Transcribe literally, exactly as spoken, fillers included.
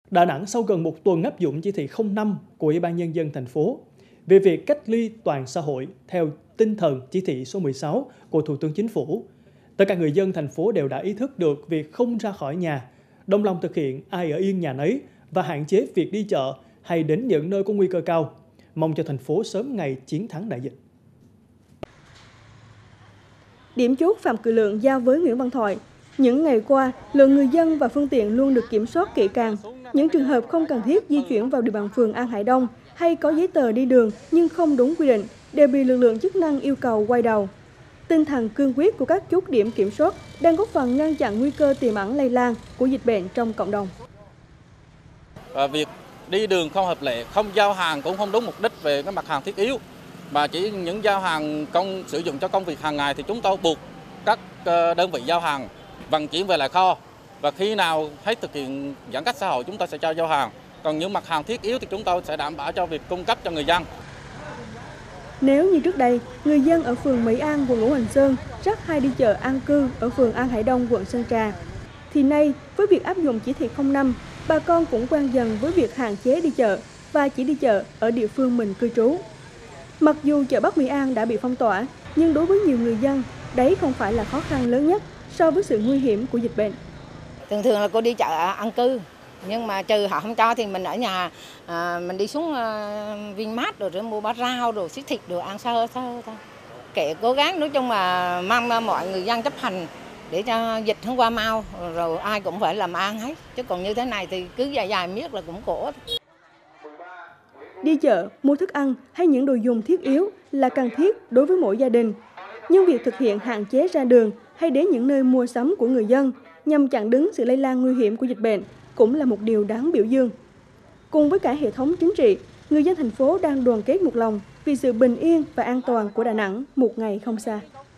Đà Nẵng sau gần một tuần áp dụng chỉ thị không năm của Ủy ban Nhân dân thành phố về việc cách ly toàn xã hội theo tinh thần chỉ thị số mười sáu của Thủ tướng Chính phủ. Tất cả người dân thành phố đều đã ý thức được việc không ra khỏi nhà, đồng lòng thực hiện ai ở yên nhà nấy và hạn chế việc đi chợ hay đến những nơi có nguy cơ cao. Mong cho thành phố sớm ngày chiến thắng đại dịch. Điểm chốt Phạm Cự Lượng giao với Nguyễn Văn Thoại. Những ngày qua, lượng người dân và phương tiện luôn được kiểm soát kỹ càng. Những trường hợp không cần thiết di chuyển vào địa bàn phường An Hải Đông hay có giấy tờ đi đường nhưng không đúng quy định đều bị lực lượng chức năng yêu cầu quay đầu. Tinh thần cương quyết của các chốt điểm kiểm soát đang góp phần ngăn chặn nguy cơ tiềm ẩn lây lan của dịch bệnh trong cộng đồng. Và việc đi đường không hợp lệ, không giao hàng cũng không đúng mục đích về cái mặt hàng thiết yếu, mà chỉ những giao hàng công sử dụng cho công việc hàng ngày thì chúng tôi buộc các đơn vị giao hàng vận chuyển về lại kho, và khi nào hết thực hiện giãn cách xã hội chúng tôi sẽ cho giao hàng. Còn những mặt hàng thiết yếu thì chúng tôi sẽ đảm bảo cho việc cung cấp cho người dân. Nếu như trước đây, người dân ở phường Mỹ An, quận Ngũ Hành Sơn rất hay đi chợ an cư ở phường An Hải Đông, quận Sơn Trà, thì nay với việc áp dụng chỉ thị không năm, bà con cũng quen dần với việc hạn chế đi chợ và chỉ đi chợ ở địa phương mình cư trú. Mặc dù chợ Bắc Mỹ An đã bị phong tỏa, nhưng đối với nhiều người dân, đấy không phải là khó khăn lớn nhất so với sự nguy hiểm của dịch bệnh. Thường thường là cô đi chợ an cư, nhưng mà trừ họ không cho thì mình ở nhà, à, mình đi xuống uh, Vinmart rồi, rồi mua bát rau rồi xí thịt đồ ăn sơ sơ thôi. Kể cố gắng nói chung là mong mọi người dân chấp hành để cho dịch không qua mau, rồi ai cũng phải làm ăn hết. Chứ còn như thế này thì cứ dài dài miết là cũng khổ. Đi chợ, mua thức ăn hay những đồ dùng thiết yếu là cần thiết đối với mỗi gia đình. Nhưng việc thực hiện hạn chế ra đường hay đến những nơi mua sắm của người dân nhằm chặn đứng sự lây lan nguy hiểm của dịch bệnh cũng là một điều đáng biểu dương. Cùng với cả hệ thống chính trị, người dân thành phố đang đoàn kết một lòng vì sự bình yên và an toàn của Đà Nẵng một ngày không xa.